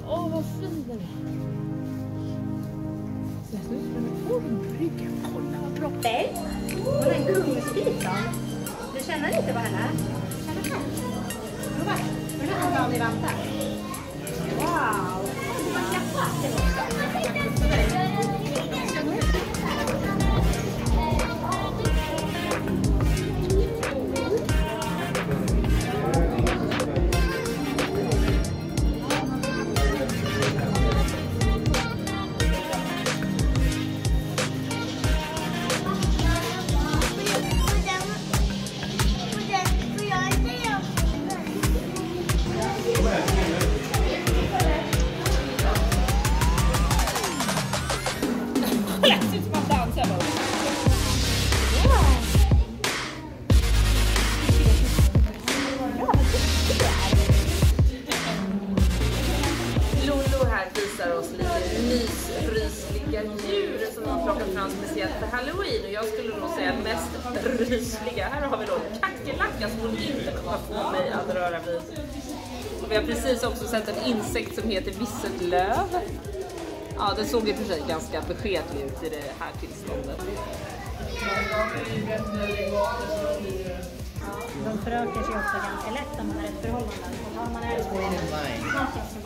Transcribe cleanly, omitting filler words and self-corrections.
Åh, vad fin den är. Så jag ser ut som en brygga. Kolla vad bra. Nej, hon är en kungsbit. Du känner lite på henne? Känner själv. Prova det. Nu är det aldrig vänta. Wow. Man klappar det också. Mysrysliga djur som man plockar fram speciellt för Halloween, och jag skulle nog säga mest rysliga. Här har vi då kackerlacka som hon inte kommer få mig att röra vid. Och vi har precis också sett en insekt som heter visselöv. Ja, det såg i och för sig ganska beskedlig ut i det här tillståndet. De förökar sig också ganska lätt när man är ett förhållande. Har man är någonting som